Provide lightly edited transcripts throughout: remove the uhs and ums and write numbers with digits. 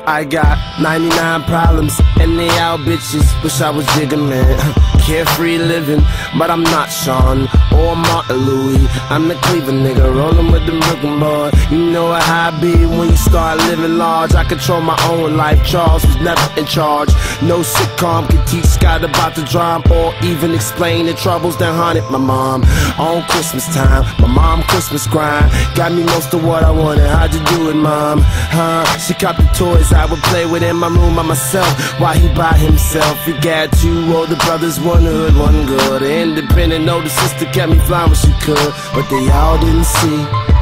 I got 99 problems, and they all bitches. Wish I was Jigga, man. Carefree living, but I'm not Sean or Martin Louis. I'm the Cleveland nigga, rolling with the Brooklyn boy. You know how I be when you start living large. I control my own life, Charles was never in charge. No sitcom can teach Scott about the drama or even explain the troubles that haunted my mom. On Christmas time, my mom Christmas grind got me most of what I wanted. How'd you do it, mom? She copped the toys I would play with in my room by myself while he by himself. He got two older brothers, one hood, one good. An independent older sister kept me flying when she could, but they all didn't see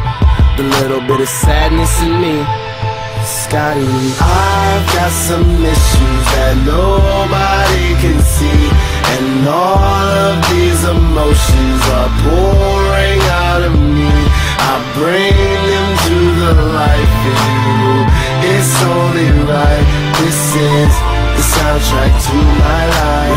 the little bit of sadness in me. Scotty, I've got some issues that nobody can see, and all of these emotions are pouring out of me. I bring them to the light for you. It's only right. This is the soundtrack to my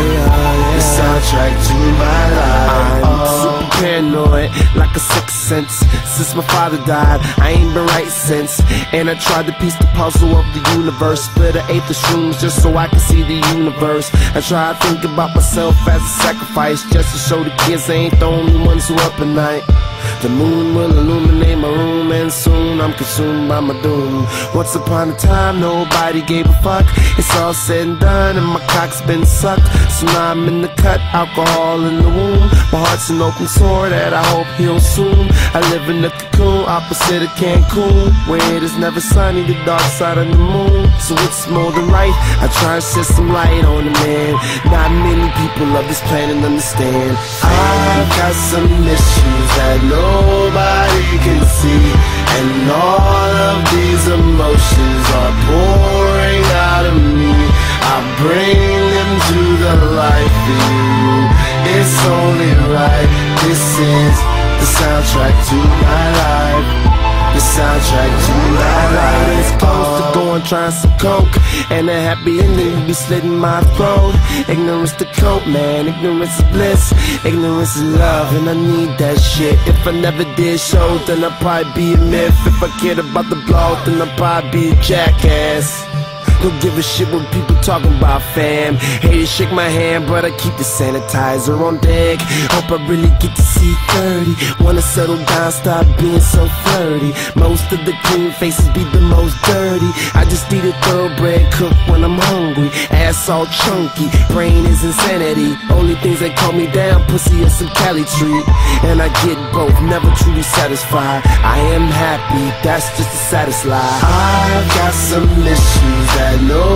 life. The soundtrack to my life. I'm super paranoid, like a sixth sense. Since my father died, I ain't been right since. And I tried to piece the puzzle of the universe. Split an eighth of shrooms just so I can see the universe. I try to think about myself as a sacrifice, just to show the kids they ain't the only ones who up at night. The moon will illuminate my room, and soon I'm consumed by my doom. Once upon a time, nobody gave a fuck. It's all said and done, and my cock's been sucked. So now I'm in the cut, alcohol in the womb. My heart's an open sore that I hope heals soon. I live in a cocoon, opposite of Cancun, where it is never sunny, the dark side of the moon. So it's more than right, I try to shed some light on the man. Not many people of this planet understand. I've got some issues that nobody can see, and all of these emotions are pouring out of me. I bring them to the light for you. It's only right. This is the soundtrack to my life. The soundtrack to my life. It's close to going trying some coke, and a happy ending be slitting my throat. Ignorance to cope, man. Ignorance is bliss. Ignorance is love, and I need that shit. If I never did show, then I'd probably be a myth. If I cared about the blog, then I'd probably be a jackass. Don't give a shit what people talking about, fam. Haters shake my hand, but I keep the sanitizer on deck. Hope I really get to see 30. Wanna settle down, stop being so flirty. Most of the clean faces be the most dirty. I just eat a thoroughbred cook when I'm hungry. Ass all chunky, brain is insanity. Only things that calm me down, pussy and some Cali treat. And I get both, never truly satisfied. I am happy, that's just the saddest lie. I've got some issues that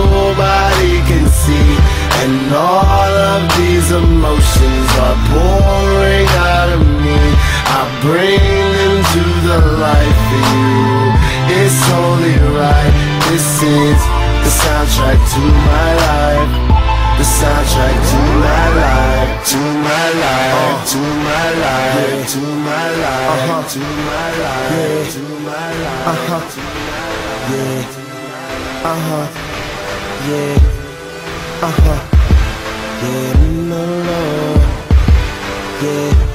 nobody can see, and all of these emotions are pouring out of me. I bring them to the light for you. It's only right. This is the soundtrack to my life. The soundtrack to my life. To my life. To my life. To my life. To my life. To my life. Yeah. Yeah, yeah, no, no, yeah.